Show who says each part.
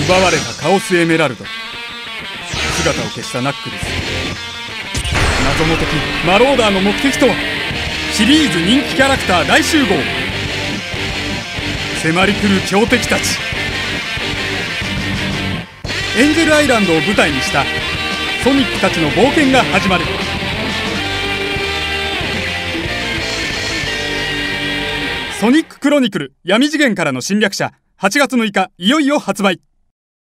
Speaker 1: 奪われたカオスエメラルド。姿を消したナックルス。謎の敵マローダーの目的とは。シリーズ人気キャラクター大集合。迫り来る強敵たち。エンジェルアイランドを舞台にしたソニックたちの冒険が始まる。ソニッククロニクル闇次元からの侵略者、8月6日いよいよ発売。